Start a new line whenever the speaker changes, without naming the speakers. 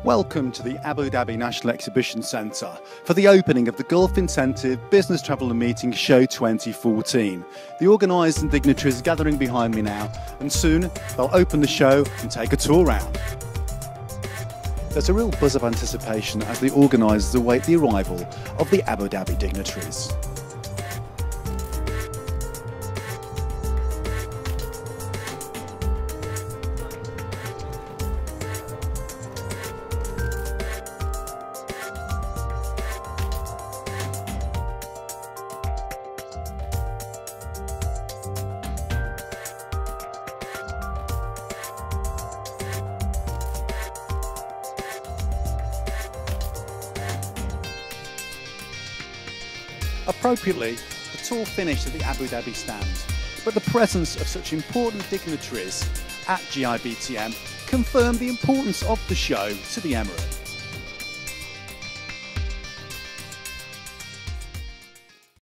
Welcome to the Abu Dhabi National Exhibition Centre for the opening of the Gulf Incentive Business Travel and Meeting Show 2014. The organisers and dignitaries are gathering behind me now, and soon they'll open the show and take a tour round. There's a real buzz of anticipation as the organisers await the arrival of the Abu Dhabi dignitaries. Appropriately, the tour finished at the Abu Dhabi stand, but the presence of such important dignitaries at GIBTM confirmed the importance of the show to the Emirates.